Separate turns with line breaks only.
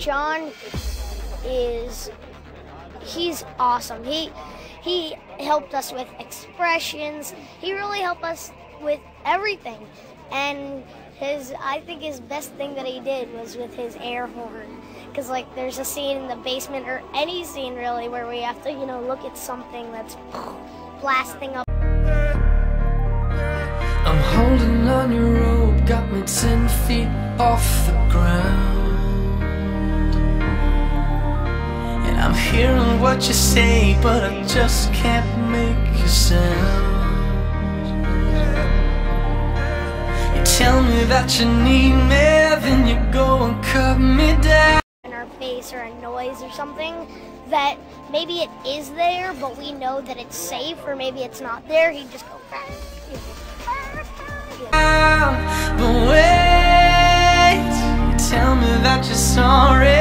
Sean he's awesome. He helped us with expressions. He really helped us with everything. And I think his best thing that he did was with his air horn. Because like there's a scene in the basement, or any scene really, where we have to, look at something that's blasting up.
I'm holding on your rope, got me 10 feet off the ground. And I'm hearing what you say, but I just can't make a sound. You tell me that you need me, then you go and cut me down.
In our face, or a noise or something that maybe it is there, but we know that it's safe, or maybe it's not there, he'd just go back.
But wait, you tell me that you're sorry.